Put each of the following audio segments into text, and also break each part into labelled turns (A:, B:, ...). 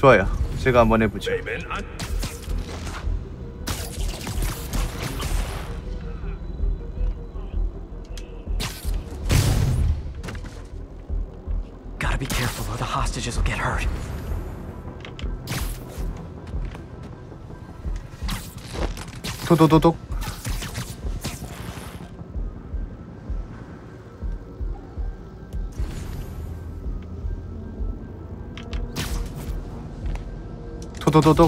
A: 좋아요. 제가 한번 해보죠.
B: Gotta be careful or the hostages will get hurt.
A: 도도도독. 도도도독.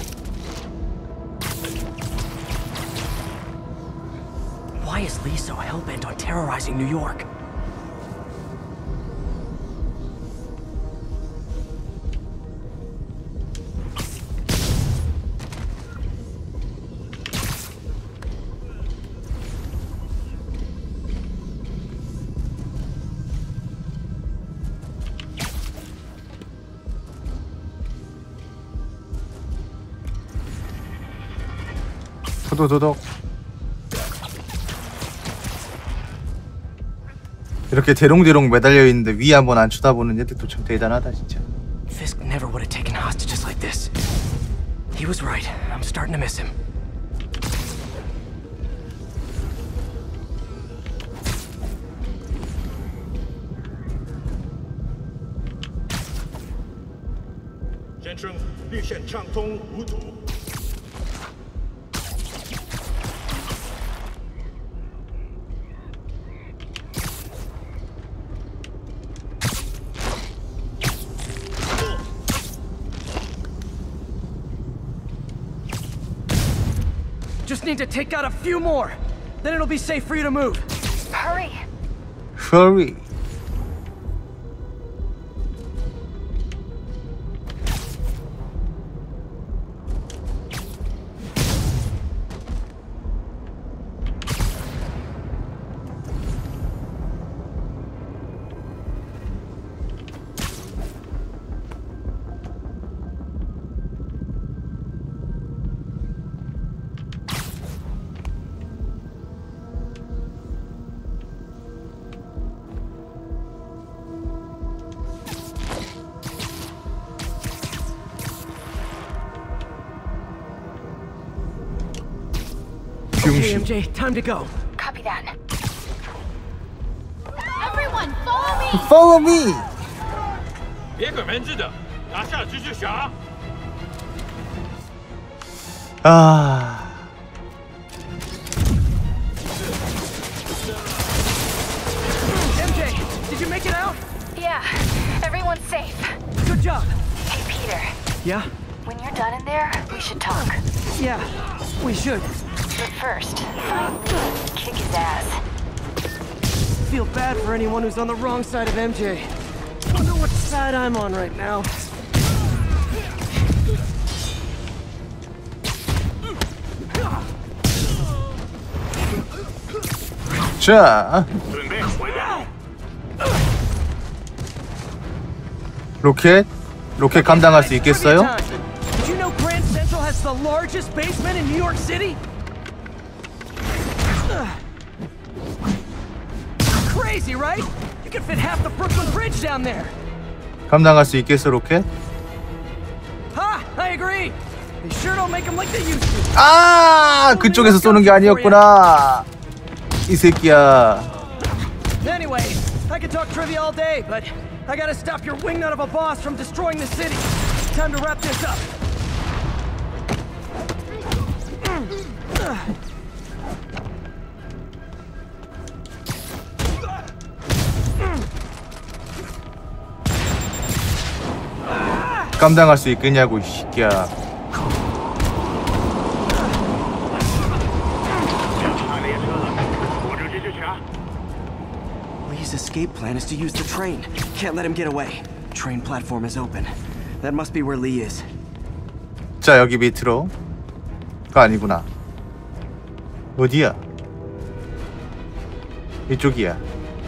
B: Why is Lee so hell-bent on terrorizing New York?
A: 도도도독. 이렇게 대롱대롱 매달려 있는데 위 한번 안 쳐다보는 애들도 참 대단하다 진짜.
B: Fisk never would have taken hostages like this. He was right. I'm starting to miss him. Just need to take out a few more. Then it'll be safe for you to move.
C: Hurry.
A: Hurry.
B: Okay, MJ, time to go.
C: Copy that. Everyone, follow me.
A: Follow me.
D: 别给门子的，拿下蜘蛛侠。
A: 아.
B: MJ, did you make it out?
C: Yeah, everyone's safe.
B: Good job.
C: Hey, Peter.
B: Yeah?
C: When you're done in there, we should talk.
B: Yeah, we should.
C: But first, find Lee and kick his ass.
B: Feel bad for anyone who's on the wrong side of MJ. Wonder what side I'm on right now.
A: 자. 로켓? 로켓 감당할 수 있겠어요?
B: Did you know Grand Central has the largest basement in New York City? Crazy, right? You could fit half the Brooklyn Bridge down there.
A: 감당할 수 있겠어, 로켓?
B: Ha! I agree. They sure don't make them like they used to.
A: 아, 그쪽에서 쏘는 게 아니었구나. 이 새끼야.
B: Anyway, I could talk trivia all day, but I gotta stop your wingnut of a boss from destroying the city. Time to wrap this up.
A: 감당할 수 있겠냐고, 이 새끼야.
B: Lee's escape plan is to use the train. Can't let him get away. Train platform is open. That must be where Lee is.
A: 자, 여기 밑으로. 가 아니구나. 어디야? 이쪽이야.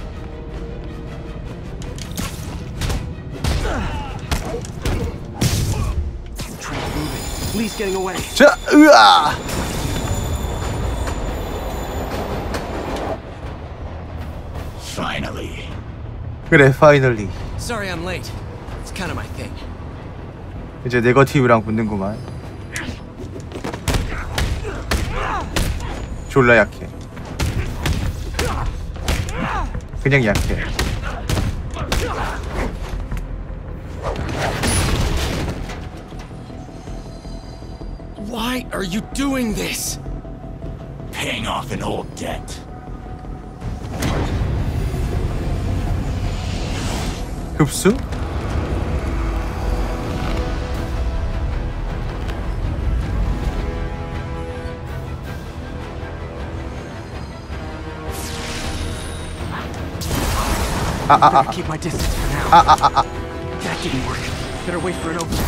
B: Train moving. Lee's getting away.
A: 자, 으아!
E: Finally.
A: 그래, finally.
B: Sorry I'm late. It's kind of my thing.
A: 이제 네거티브랑 붙는구만. 졸라 약해. 그냥 약해.
E: Why are you doing this?
F: Paying off an old debt.
A: 흡수?
B: Better keep my distance for now. That didn't work. Better wait for an opening.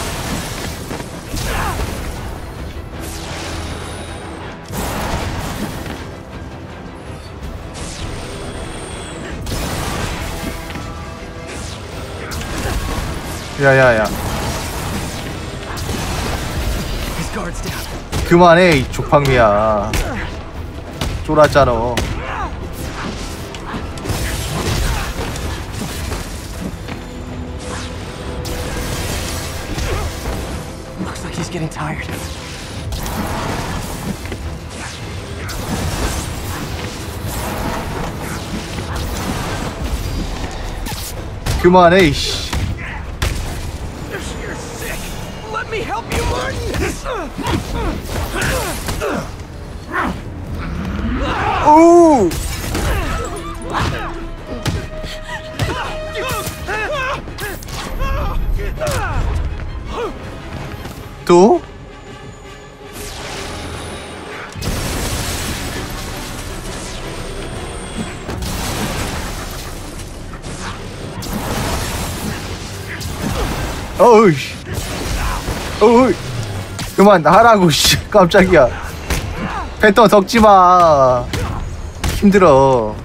A: 야야야.
B: His guard's down.
A: 그만해 이 조팡미야. 쫄았잖아.
B: Looks like he's getting tired.
A: 그만해 이씨.
B: You're sick. Let me help you, Martin.
A: 오! 또? 어우씨. 어우. 그만 하라고 씨. 깜짝이야. 패턴 섞지 마. 힘들어.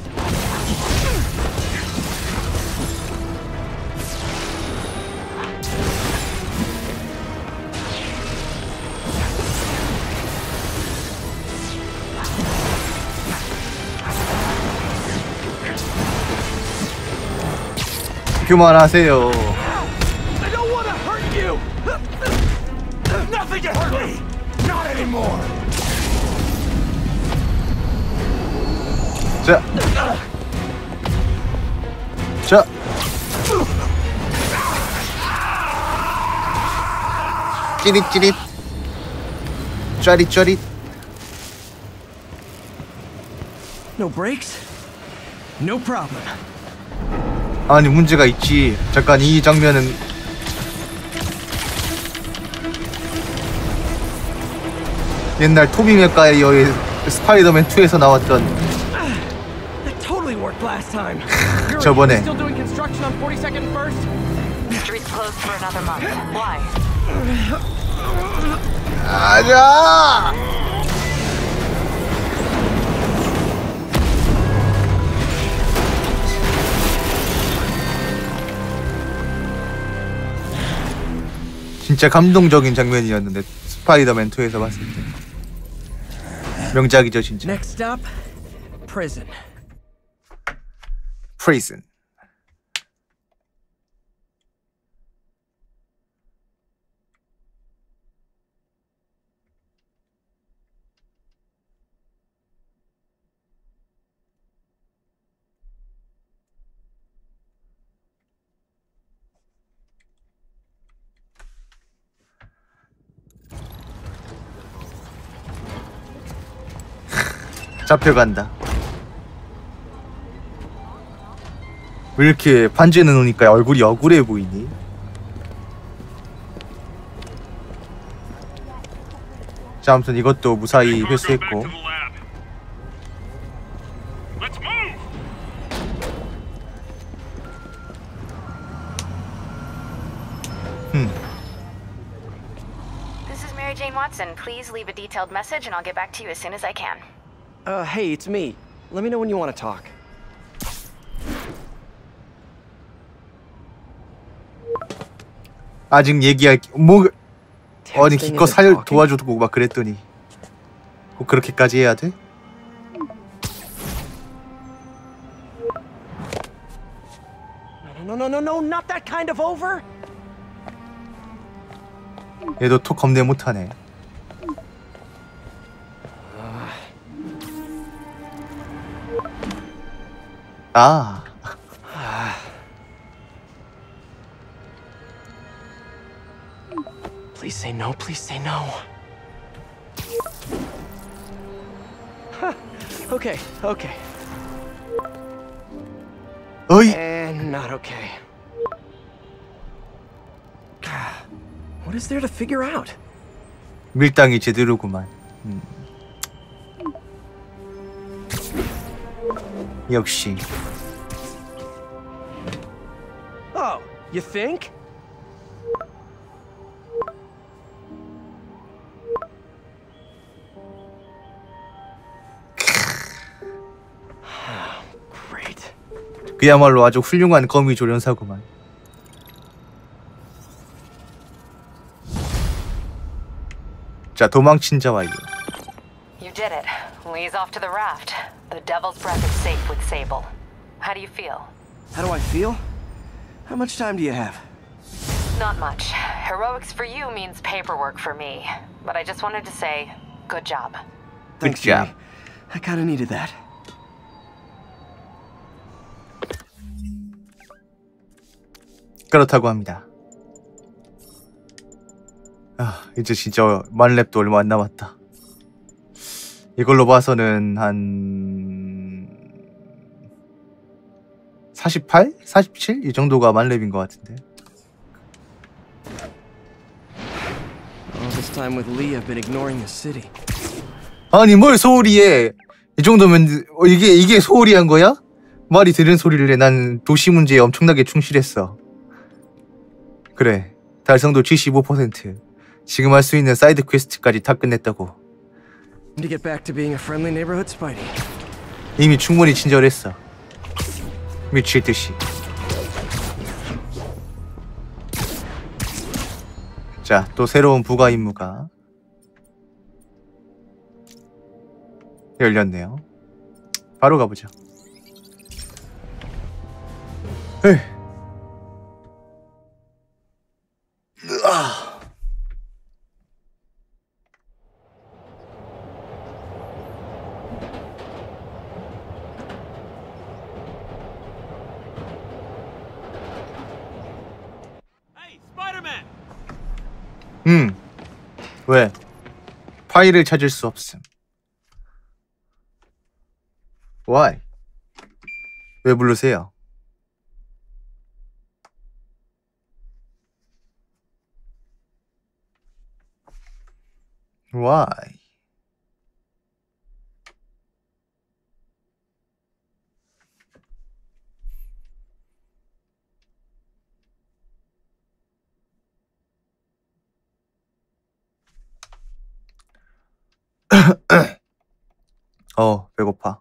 A: 그만하세요.
B: I don't want to hurt you.
F: Nothing can hurt me! Not anymore!
A: 자. 자. 찌릿찌릿. 쩌릿쩌릿.
B: No brakes? No problem.
A: 아니 문제가 있지. 잠깐 이 장면은 옛날 토비 맥과이어의 스파이더맨 2에서 나왔던
B: That totally worked last time.
A: 저번에
B: Still doing construction on 42nd First?
C: Street's closed for another month. Why?
A: 아자. 진짜 감동적인 장면이었는데 스파이더맨 2에서 봤을 때 명작이죠 진짜.
B: Next stop, prison.
A: Prison. 잡혀간다. 왜 이렇게 반지에 넣으니까 얼굴이 억울해 보이니? 자, 아무튼 이것도 무사히 회수했고.
C: This is Mary Jane Watson. Please leave a detailed message and I'll get back to you as soon as I can.
B: Hey, it's me. Let me know when you want to talk.
A: 아직 얘기할 뭐 아니 기껏 도와주고 막 그랬더니 꼭 그렇게까지 해야 돼?
B: No, not that kind of over.
A: 얘도 톡 겁내 못하네. 아.
E: Please say no, please say no. Okay, okay.
A: 어이.
E: And not okay. What is there to figure out?
A: 밀당이 제대로구만. 역시.
E: Oh, you think? Great.
A: 그야말로 아주 훌륭한 거미 조련사구만. 자, 도망친 자와 이.
C: You did it. Lee's off to the raft. The Devil's Breath is safe with Sable. How do you feel?
E: How do I feel? How much time do you have?
C: Not much. Heroics for you means paperwork for me. But I just wanted to say, good job.
E: Thanks,
A: job.
E: Jimmy. I kinda needed that.
A: 그렇다고 합니다. 아, 이제 진짜 만렙도 얼마 안 남았다. 이걸로 봐서는 한 48? 47? 이 정도가 만렙인 것 같은데.
E: All this time with Lee, I've been ignoring the city.
A: 아니 뭘 소홀히 해. 이 정도면 이게 소홀히 한 거야? 말이 들은 소리를 해. 난 도시 문제에 엄청나게 충실했어. 그래, 달성도 75%. 지금 할 수 있는 사이드 퀘스트까지 다 끝냈다고.
E: To get back to being a friendly neighborhood Spidey.
A: 이미 충분히 친절했어. 미칠듯이. 자, 또 새로운 부가 임무가 열렸네요. 바로 가보죠. 에이. 왜? 파일을 찾을 수 없음. Why? 왜 부르세요? Why? 배고파.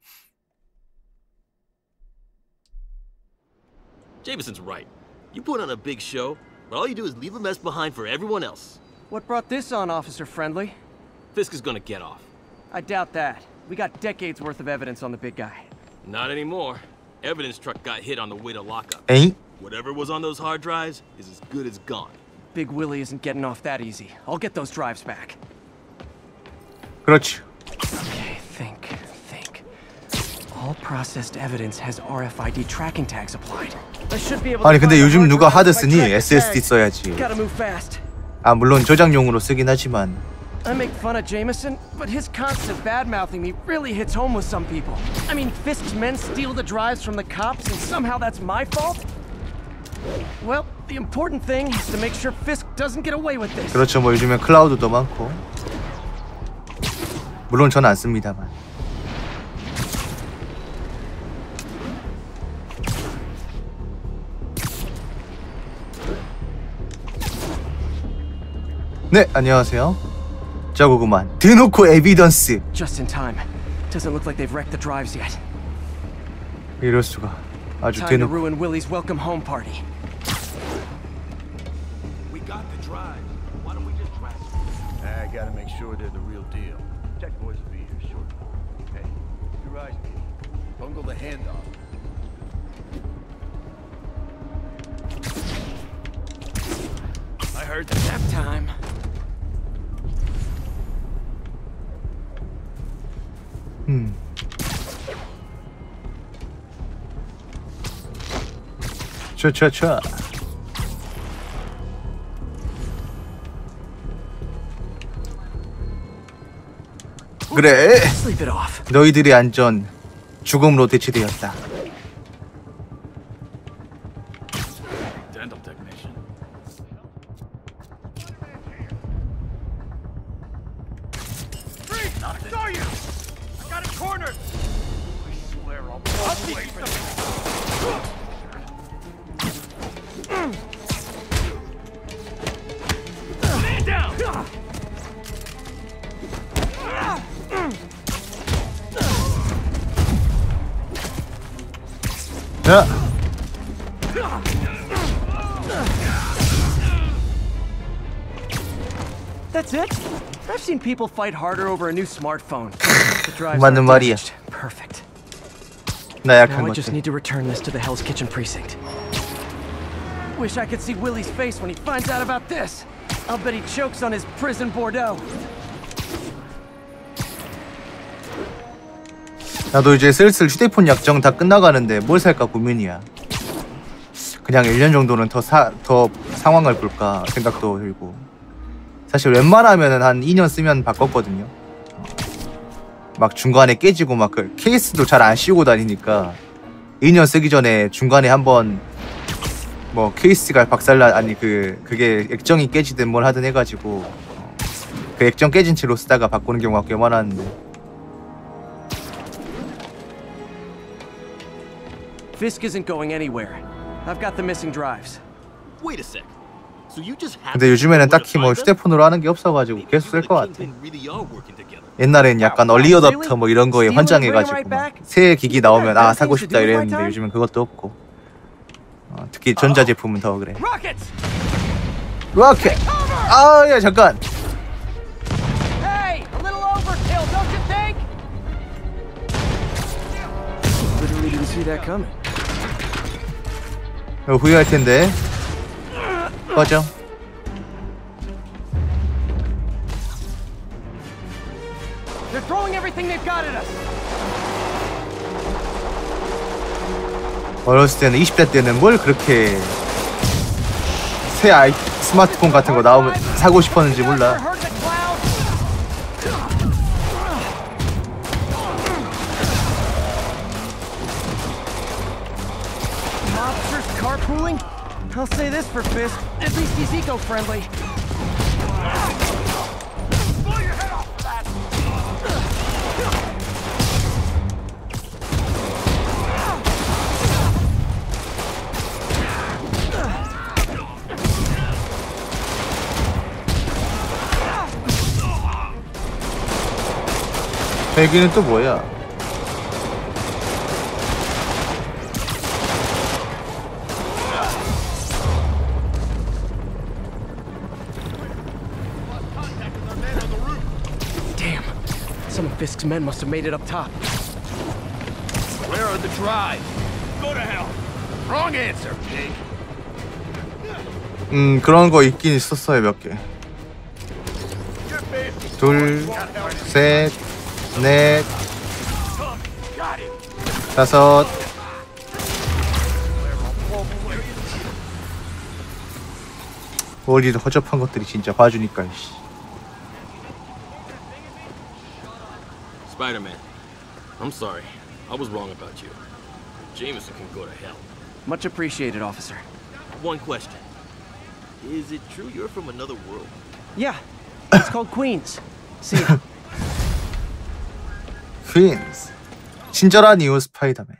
G: Jameson's right. You put on a big show, but all you do is leave a mess behind for everyone else.
B: What brought this on, Officer Friendly?
G: Fisk is gonna get off.
B: I doubt that. We got decades worth of evidence on the big guy.
G: Not anymore. Evidence truck got hit on the way to lockup.
A: 에잉?
G: Whatever was on those hard drives is as good as gone.
B: Big Willie isn't getting off that easy. I'll get those drives back.
A: 그렇지.
B: Okay, think. All processed evidence has RFID tracking tags applied. I should be able to
A: 아니 근데
B: find the
A: 요즘
B: hard
A: 누가
B: drive
A: 하드
B: with my
A: 쓰니?
B: tracking
A: SSD
B: tags.
A: 써야지.
B: Gotta move fast.
A: 아 물론 저장용으로 쓰긴 하지만.
B: I make fun of Jameson, but his constant bad-mouthing me really hits home with some people. I mean, Fisk's men steal the drives from the cops, and somehow that's my fault? Well, the important thing is to make sure Fisk doesn't get away with this.
A: 그렇죠. 뭐 요즘엔 클라우드도 많고. 물론 전 안 씁니다만. 네, 안녕하세요. 저거구만. 대놓고 에비던스.
B: Just in time. Doesn't look like they've wrecked the drives yet.
A: 이럴 수가. 아주
B: Time to
A: 대놓고.
B: ruin Willie's welcome home party.
F: We got the drive. Why don't we just track them? I gotta make sure they're the real deal. Tech boys will be here shortly. Hey, keep your eyes peeled. Bungle the handoff. I
B: I heard the nap time.
A: 차. 그래.
B: Sleep it off.
A: 너희들의 안전 죽음으로 대체되었다.
F: Dental technician.
D: Freeze! I saw you! I got it cornered! I swear I'll blow away for this. Man down!
A: 야.
B: That's it? I've seen people fight harder over a new smartphone. The drives
A: 맞는
B: aren't
A: 말이야.
B: damaged. Perfect.
A: 나 약한
B: Now I just
A: 것들.
B: need to return this to the Hell's Kitchen precinct. Wish I could see Willie's face when he finds out about this. I'll bet he chokes on his prison Bordeaux.
A: 나도 이제 슬슬 휴대폰 약정 다 끝나가는데 뭘 살까 고민이야. 그냥 1년 정도는 더 상황을 볼까 생각도 들고. 사실 웬만하면은 한 2년 쓰면 바꿨거든요. 막 중간에 깨지고 막 그 케이스도 잘 안 씌우고 다니니까 2년 쓰기 전에 중간에 한번 뭐 케이스가 박살나 아니 그게 액정이 깨지든 뭘 하든 해가지고 그 액정 깨진 채로 쓰다가 바꾸는 경우가 꽤 많았는데.
B: Fisk isn't going anywhere. I've got the missing drives.
G: Wait a sec. So you just have
A: 근데 요즘에는 딱히 뭐 휴대폰으로 하는 게 없어가지고 계속 쓸 것 같아. 옛날엔 약간 얼리 어답터 뭐 이런 거에 환장해가지고 막 새 기기 나오면 아 사고 싶다 이랬는데 요즘은 그것도 없고. 특히 전자 제품은 더 그래.
B: Rockets!
A: 로켓! 아, 야 잠깐.
B: Hey, a little overkill, don't you think? Literally didn't see that coming.
A: 후회할 텐데. 꺼져.
B: They're throwing everything they've got at us.
A: 어렸을 때는 20대 때는 뭘 그렇게 새 스마트폰 같은 거 나오면 사고 싶었는지 몰라.
B: Heard the cloud? Mobsters carpooling? I'll say this for Fisk. At least he's eco-friendly.
D: Blow your head off, lad!
A: 헬기는 또 뭐야?
B: Damn. Some of Fisk's men must have made it up top.
F: Where are the drives?
D: Go to hell!
F: Wrong answer, pig.
A: 그런 거 있긴 있었어요 몇 개. 둘, 셋, 넷, 다섯. 어디도 허접한 것들이 진짜 봐주니까.
G: Spider-Man, I'm sorry. I was wrong about you. Jameson can go to hell.
B: Much appreciated, officer.
G: One question. Is it true you're from another world?
B: Yeah, it's called Queens. See ya.
A: 퀸스. 친절한 이웃 스파이더맨.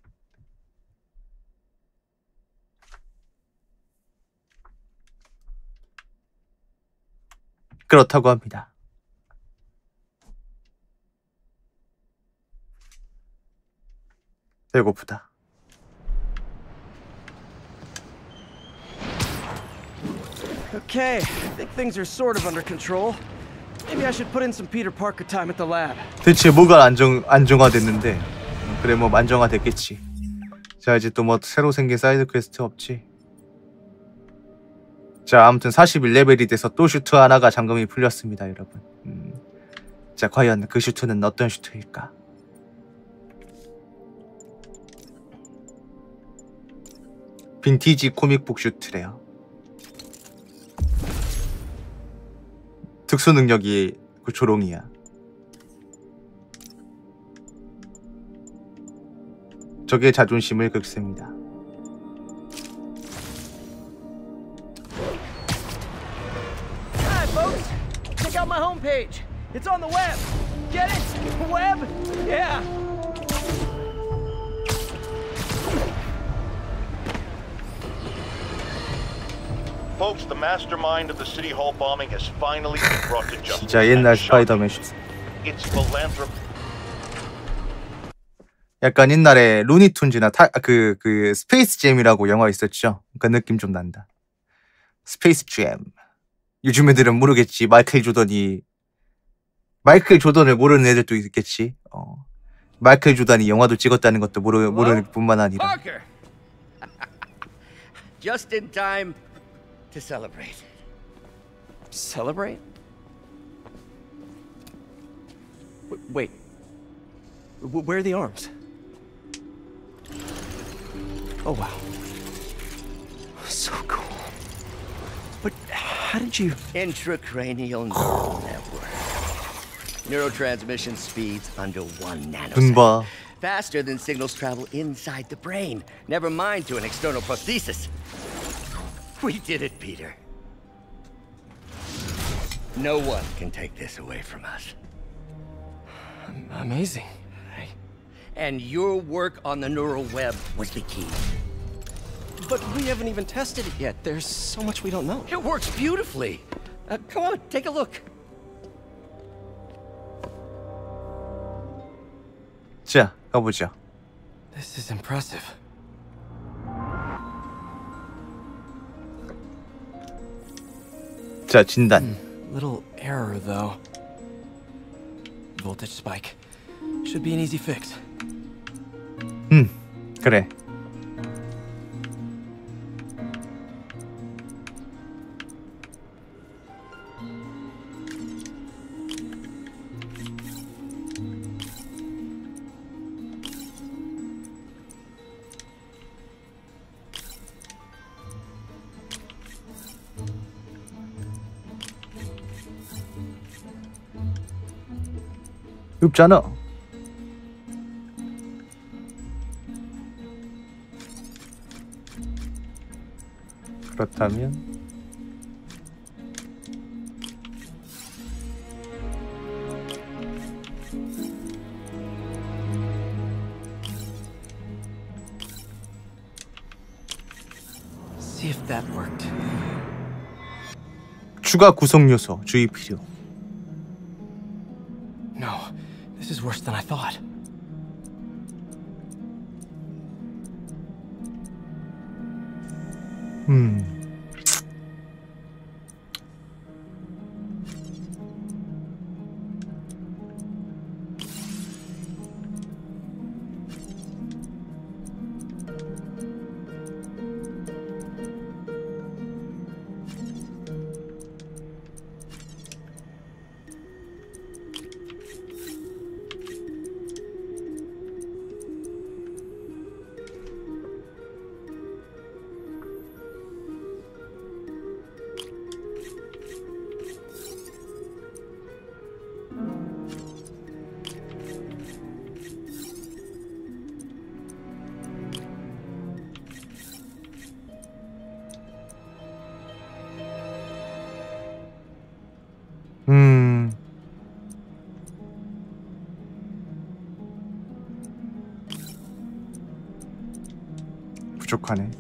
A: 그렇다고 합니다. 배고프다.
B: Okay, I think things are sort of under control. Maybe I should put in some Peter Parker time at the lab.
A: 대체 뭐가 안정화됐는데? 그래 뭐 안정화됐겠지. 자 이제 또 뭐 새로 생긴 사이드 퀘스트 없지? 자, 아무튼 41레벨이 돼서 또 슈트 하나가 잠금이 풀렸습니다, 여러분. 자, 과연 그 슈트는 어떤 슈트일까? 빈티지 코믹북 슈트래요. 특수 능력이 그 조롱이야. 적의 자존심을 긁습니다.
B: Hi, folks. Check out my homepage. It's on the web. Get it? Web? Yeah.
F: Folks, the mastermind of the City Hall bombing has finally been brought to justice.
A: 진짜 옛날 스파이더맨 슈트.
F: It's philanthropy.
A: 약간 옛날에 루니툰즈나 그 스페이스 잼이라고 영화 있었죠. 그 느낌 좀 난다. 스페이스 잼. 요즘 애들은 모르겠지. 마이클 조던을 모르는 애들도 있겠지. 마이클 조던이 영화도 찍었다는 것도 모르는 뿐만 아니라.
H: Parker! Just in time to celebrate.
B: Celebrate? Wait. Where are the arms? Oh, wow. So cool. But how did you...
H: Intracranial neural network. Neurotransmission speeds under 1
A: 눈
H: nanosecond.
A: 봐.
H: Faster than signals travel inside the brain. Never mind to an external prosthesis. We did it, Peter. No one can take this away from us.
B: Amazing.
H: And your work on the neural web was the key.
B: But we haven't even tested it yet. There's so much we don't know.
H: It works beautifully. Come on, take a look.
A: 자, 가보죠.
B: This is impressive.
A: 자, 진단.
B: Little error, though. Voltage spike. Should be an easy fix.
A: 그래. 없잖아. 그렇다면
B: See if that worked.
A: 추가 구성 요소 주의 필요.
B: No, this is worse than I thought.
A: 부족하네.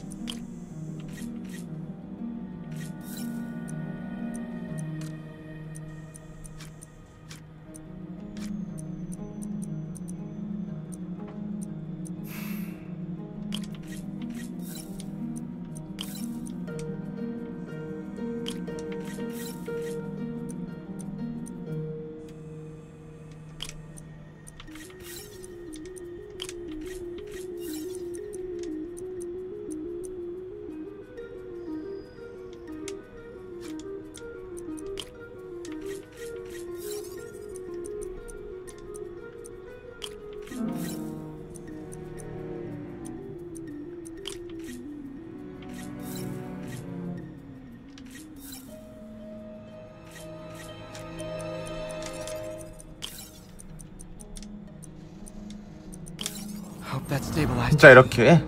B: That stabilized.
A: 진짜 이렇게.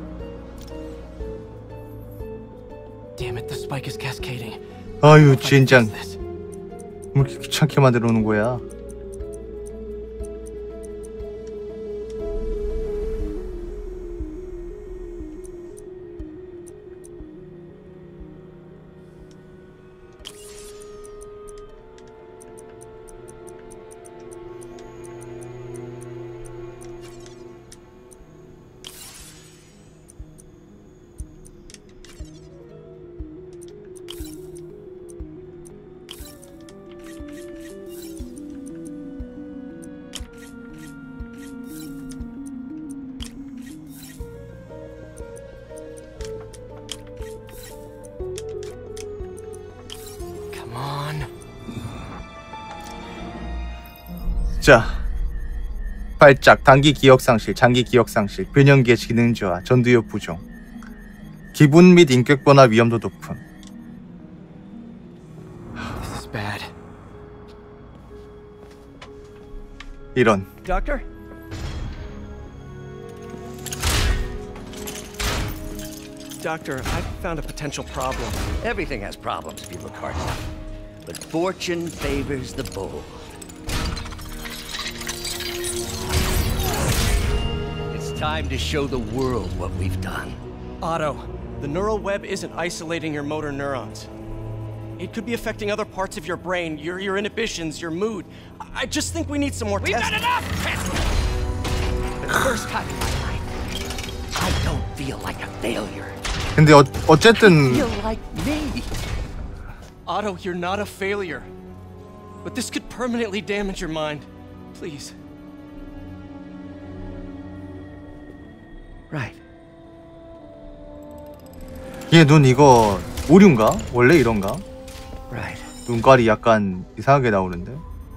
B: Damn it, the spike is cascading.
A: 아유 젠장. 뭐 이렇게 귀찮게 만들어 놓은 거야. 자, 발작, 단기 기억 상실, 장기 기억 상실, 변형기의 기능 저하, 전두엽 부종, 기분 및 인격 변화 위험도 높음.
B: This is bad.
A: 이런.
B: Doctor? Doctor, I found a potential problem.
H: Everything has problems if you look hard enough. But fortune favors the bold. It's time to show the world what we've done.
B: Otto, the neural web isn't isolating your motor neurons. It could be affecting other parts of your brain, your inhibitions, your mood. I just think we need some more
H: We've
B: testing.
H: done enough testing! For the first time in my life, I don't feel like a failure.
A: 근데 어쨌든
H: I feel like me.
B: Otto, you're not a failure. But this could permanently damage your mind. Please.
H: Right.
A: 얘 눈 이거 오류인가? 원래 이런가?
H: Right.
A: 눈깔이 약간 이상하게 나오는데?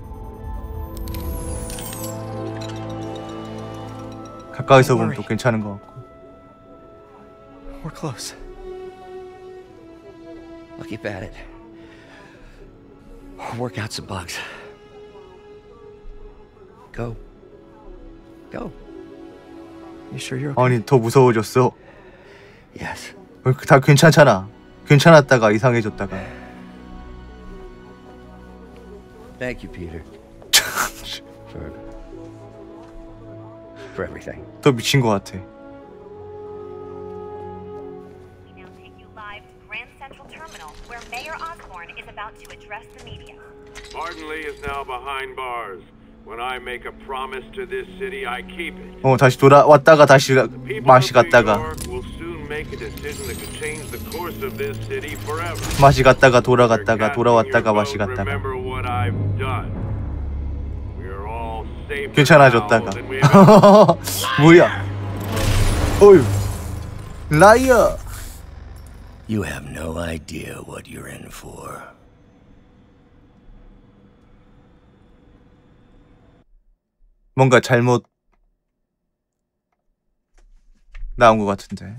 A: 가까이서 보면 또 괜찮은 것 같고.
B: We're close.
H: I'll keep at it. I'll work out some bugs. Go. Go.
B: You sure you're okay?
A: 아니 더 무서워졌어.
H: Yes.
A: 다 괜찮잖아. 괜찮았다가 이상해졌다가.
H: Thank you, Peter. for everything.
A: 더 미친 것 같아.
I: Martin Lee is now behind bars. When I make a promise to this city, I keep it.
A: 다시 돌아왔다가 다시 맛이 갔다가.
I: Will soon make a decision that could change the course of this city forever.
A: 맛이 갔다가 돌아갔다가 돌아왔다가 맛이 갔다가.
I: Remember what I've done. We're all safe.
A: 괜찮아졌다가. 뭐야? 어휴. 라이어.
H: You have no idea what you're in for.
A: 뭔가 잘못 나온 것 같은데.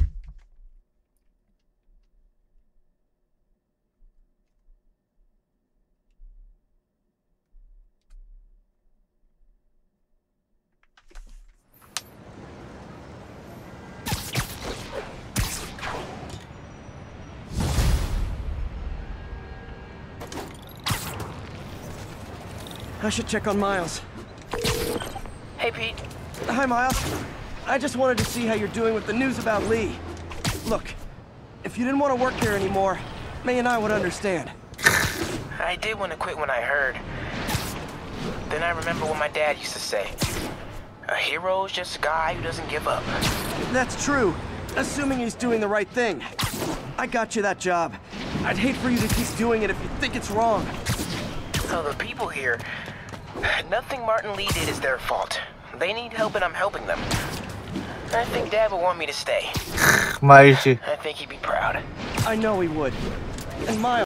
B: I should check on Miles.
J: Hey, Pete.
B: Hi, Miles. I just wanted to see how you're doing with the news about Lee. Look, if you didn't want to work here anymore, May and I would understand.
J: I did want to quit when I heard. Then I remember what my dad used to say. A hero is just a guy who doesn't give up.
B: That's true, assuming he's doing the right thing. I got you that job. I'd hate for you to keep doing it if you think it's wrong.
J: So the people here, nothing Martin Lee did is their fault. They need help and I'm helping them. I think Dad would want me to stay.
A: 말지.
J: I think he'd be proud.
B: I know he would. And Miles.